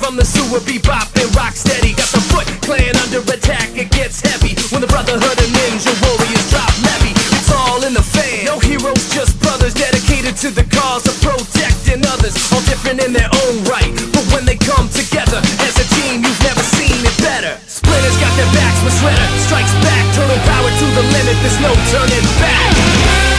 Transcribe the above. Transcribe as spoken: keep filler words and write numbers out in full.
from the sewer, bebop and rock steady. Got the Foot Clan under attack, it gets heavy when the Brotherhood of Ninja Warriors drop levy. It's all in the fan, no heroes, just brothers dedicated to the cause of protecting others. All different in their own right, but when they come together as a team, you've never seen it better. Splinter's got their backs, but Shredder strikes back. Total power to the limit, there's no turning back.